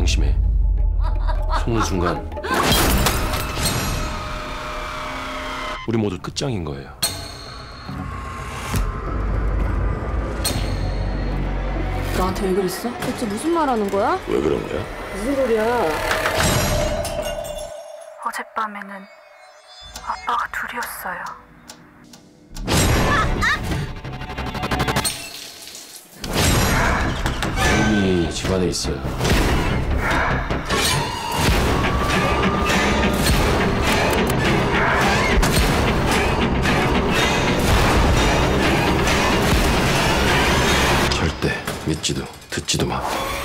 명심해. 속는 순간 우리 모두 끝장인 거예요. 나한테 왜 그랬어? 대체 무슨 말 하는 거야? 왜 그런 거야? 무슨 소리야? 어젯밤에는 아빠가 둘이었어요. 이미 집안에 있어요. 절대 믿지도 듣지도 마.